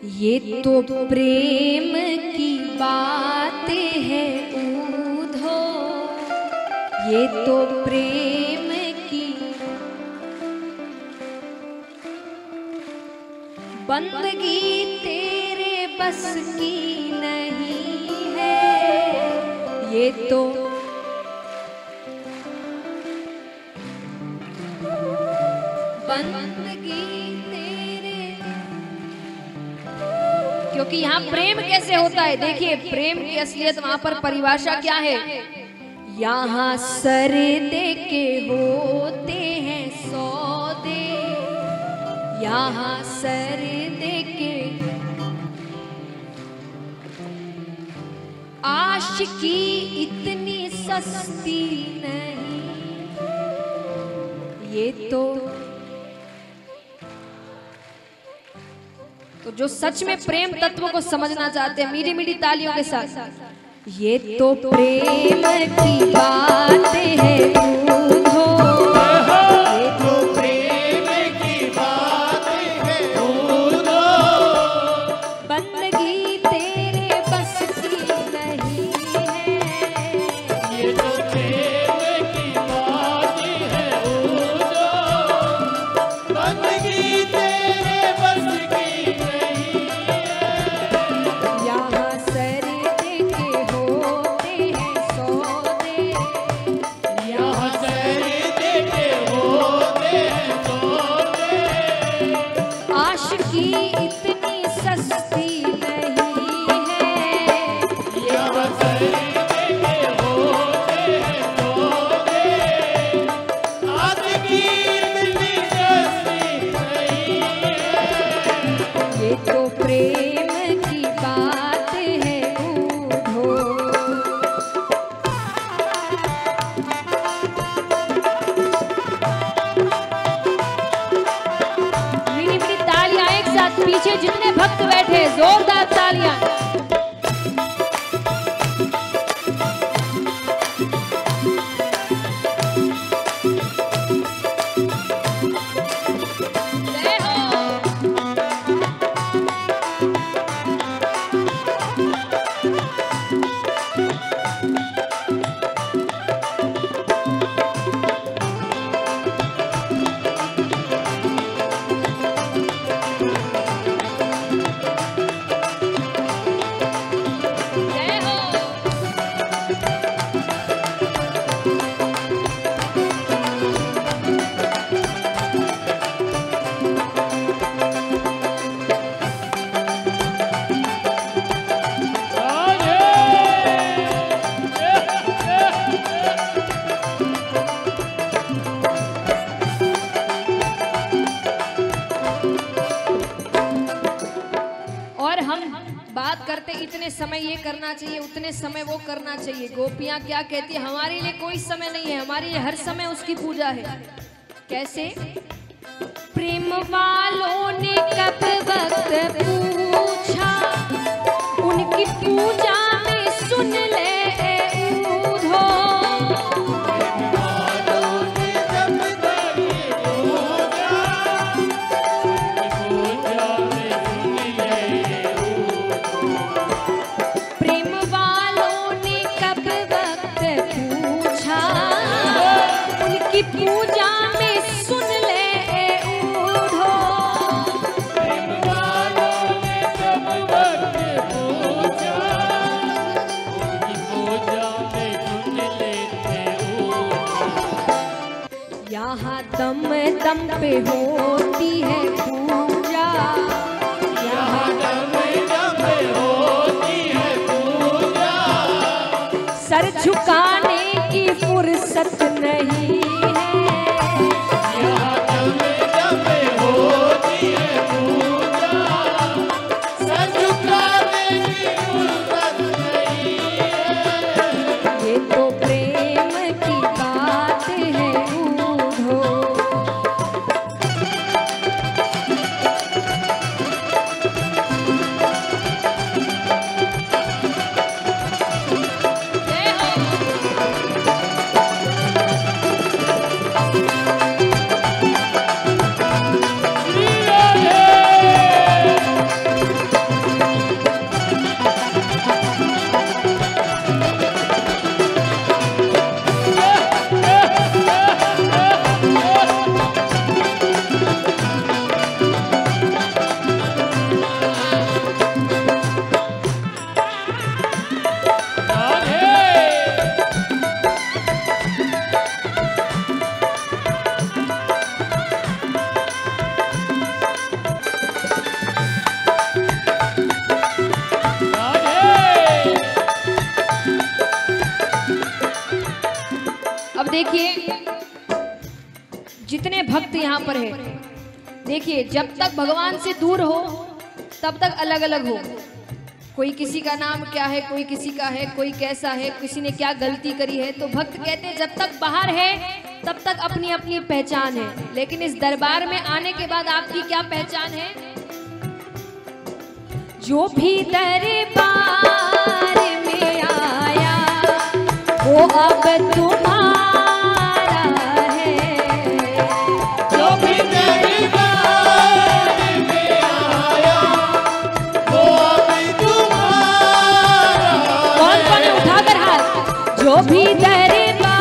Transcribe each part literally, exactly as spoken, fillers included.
ये तो प्रेम की बातें है ऊधो, ये तो प्रेम की बंदगी तेरे बस की नहीं है। ये तो बंदगी तेरे, क्योंकि यहाँ प्रेम कैसे होता है देखिए, प्रेम की असलियत वहां पर परिभाषा क्या है। यहाँ सर दे के होते हैं सौदे, यहाँ सर दे के आशिकी इतनी सस्ती नहीं। ये तो तो जो सच में प्रेम तत्व को समझना चाहते हैं मीठी मीठी तालियों के साथ, ये तो प्रेम की बातें है ऊधो, ये तो प्रेम की बातें है ऊधो, बंदगी तेरे बस की नहीं है। ये तो प्रेम की बातें है ऊधो, बंदगी तेरे बस की नहीं है। यहाँ सर दे के होते हैं सौदे, यहाँ सर दे के होते हैं सौदे, आशिकी इतनी सस्ती नहीं है। यहाँ सर दे के होते हैं सौदे, आशिकी इतनी सस्ती नहीं है। ये तो प्रेम की बात है ऊधो। मीठी मीठी तालियां एक साथ, पीछे जितने भक्त बैठे जोरदार तालियां। जय हो। जय हो। और हम बात करते इतने समय ये करना चाहिए, उतने समय वो करना चाहिए। गोपियां क्या कहती है, हमारे लिए कोई समय नहीं है, हमारे लिए हर समय उसकी पूजा है। कैसे? प्रेम वालों ने कब वक्त पूछा, उनकी पूजा में सुन ले ऊधो। प्रेम वालों ने कब वक्त पूछा, उनकी पूजा में सुन ले ऊधो। प्रेम वालों ने कब वक्त पूछा, उनकी पूजा में सुन लेते ऊधो। यहाँ दम दम पे होती है पूजा, यहाँ दम दम पे होती है पूजा, सर झुकाने की फुर्सत नहीं है। यहाँ दम दम पे होती है पूजा, सर झुकाने की फुर्सत नहीं है। ये तो प्रेम की बात है ऊधो। जय हो। भक्त यहाँ पर है। देखिए, जब तक भगवान से दूर हो तब तक अलग अलग हो। कोई किसी का नाम क्या है, कोई किसी का है, कोई कैसा है, किसी ने क्या गलती करी है। तो भक्त कहते हैं जब तक बाहर है तब तक अपनी अपनी पहचान है, लेकिन इस दरबार में आने के बाद आपकी क्या पहचान है? जो भी दरबार में आया वो अब तुम्हारा है। जो भी दरबार में आया वो अब तुम्हारा। कौन कौन है? उठाकर हाथ। जो भी दरबार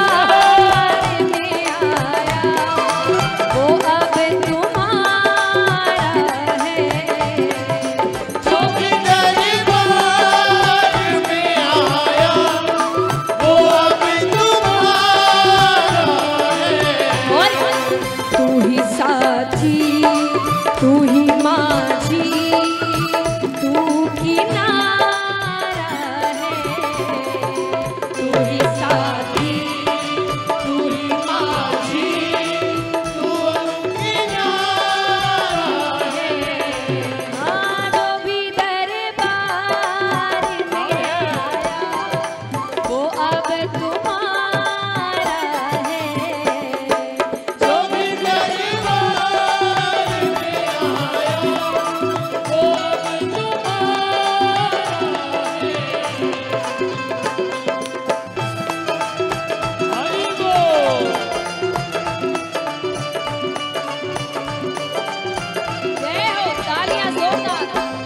में आया वो अब तुम्हारा है। जो भी दरबार में आया वो अब तुम्हारा है। और तू ही साथी, तू ही माझी, तू किनारा है। तू ही साथी, तू ही माझी, तू किनारा है। हाँ, जो भी दरबार में आया वो अब तुम्हारा है। जो भी दरबार में आया वो अब जय हो। तालियां जोरदार।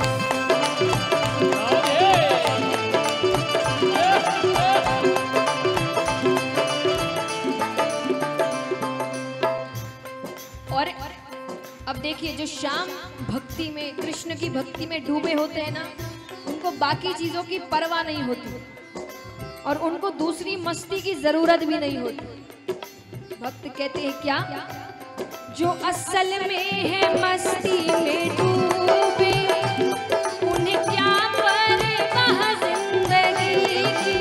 और अब देखिए, जो श्याम भक्ति में, कृष्ण की भक्ति में डूबे होते हैं ना, उनको बाकी चीजों की परवाह नहीं होती और उनको दूसरी मस्ती की जरूरत भी नहीं होती। भक्त कहते हैं क्या? जो असल में है मस्ती में डूबे उन्हें क्या परवाह जिंदगी की।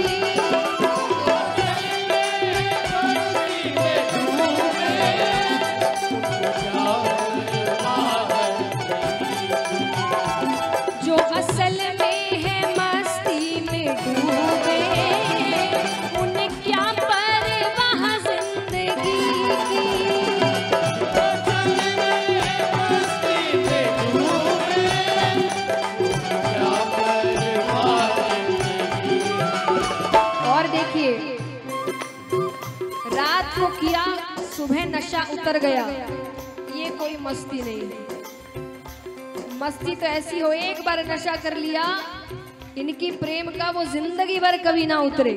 जो असल में है मस्ती में डूबे उन्हें क्या परवाह जिंदगी की। और देखिए, रात को किया, सुबह नशा उतर गया, ये कोई मस्ती नहीं है। मस्ती तो ऐसी हो, एक बार नशा कर लिया, इनकी प्रेम का वो जिंदगी भर कभी ना उतरे।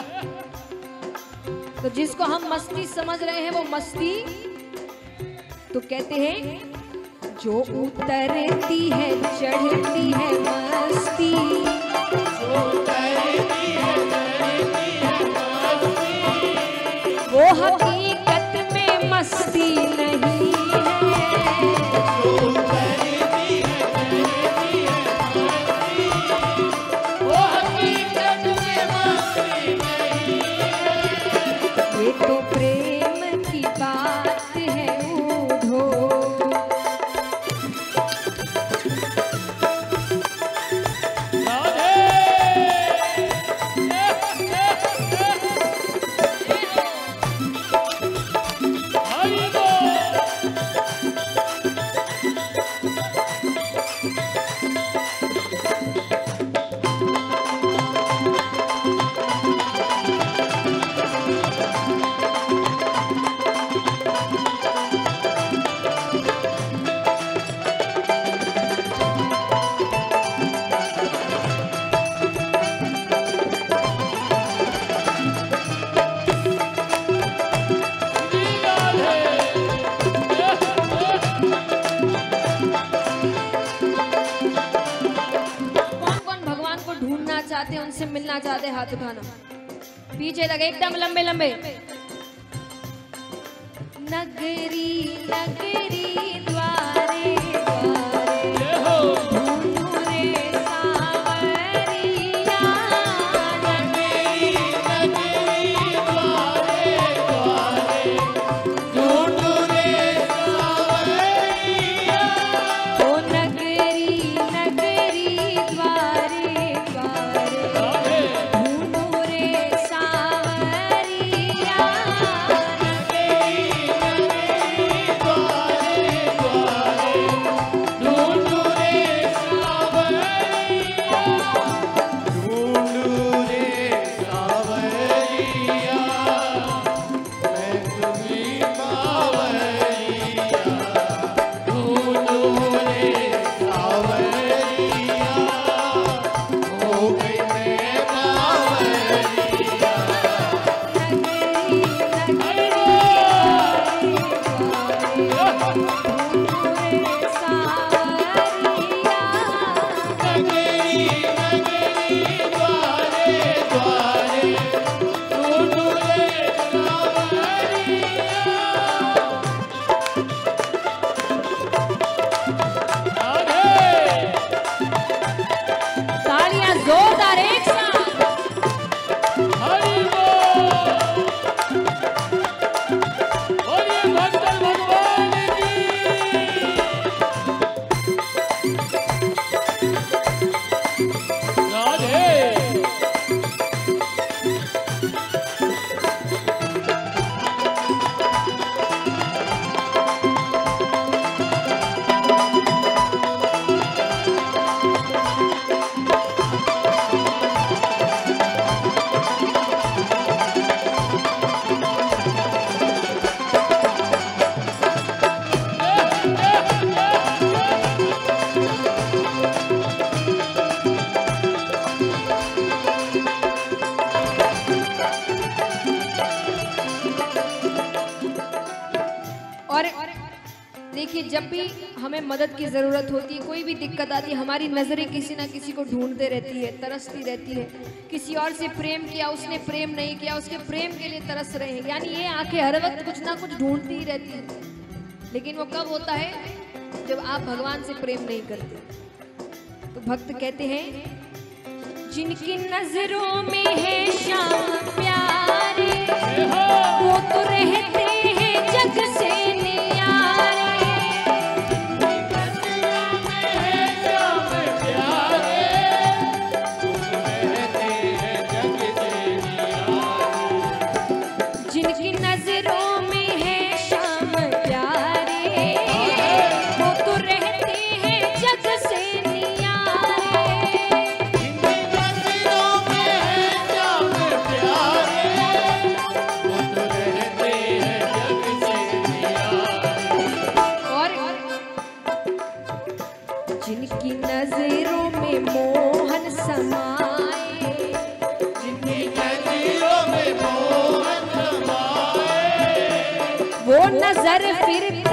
तो जिसको हम मस्ती समझ रहे हैं वो मस्ती, तो कहते हैं जो उतरती है चढ़ती है मस्ती। जो उतरती है चढ़ती है मस्ती, वो हकीकत में मस्ती नहीं है। जो उतरती है चढ़ती है मस्ती, वो हकीकत में मस्ती नहीं है। ये तो प्रेम की बात है उधो। चाहते हैं, उनसे मिलना चाहते हैं, हाथ उठाना। पीछे लगे एकदम लंबे लंबे। नगरी नगरी द्वारे द्वारे ढूंढू रे सावरिया। नगरी नगरी द्वारे द्वारे ढूंढू रे देखिए, जब भी हमें मदद की ज़रूरत होती है, कोई भी दिक्कत आती है, हमारी नज़रें किसी ना किसी को ढूंढते रहती है, तरसती रहती है। किसी और से प्रेम किया, उसने प्रेम नहीं किया, उसके प्रेम के लिए तरस रहे हैं। यानी ये आंखें हर वक्त कुछ ना कुछ ढूंढती ही रहती है। लेकिन वो कब होता है? जब आप भगवान से प्रेम नहीं करते। तो भक्त कहते हैं, जिनकी नजरों में है श्याम प्यारे, वो तो रहते हैं जग से नजर फिर